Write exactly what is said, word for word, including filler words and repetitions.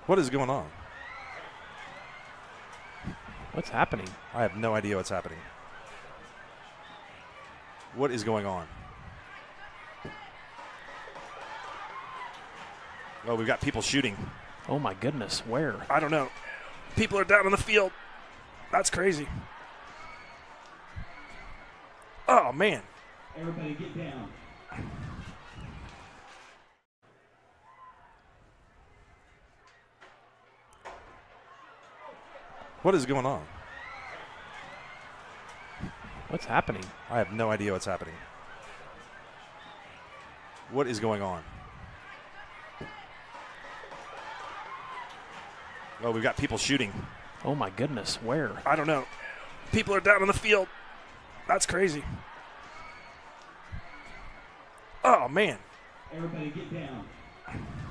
What is going on? What's happening? I have no idea what's happening. What is going on? Oh, we've got people shooting. Oh my goodness, where? I don't know. People are down on the field. That's crazy. Oh, man. Everybody get down. What is going on? What's happening? I have no idea what's happening. What is going on? Oh, we've got people shooting. Oh my goodness, where? I don't know. People are down on the field. That's crazy. Oh, man. Everybody get down.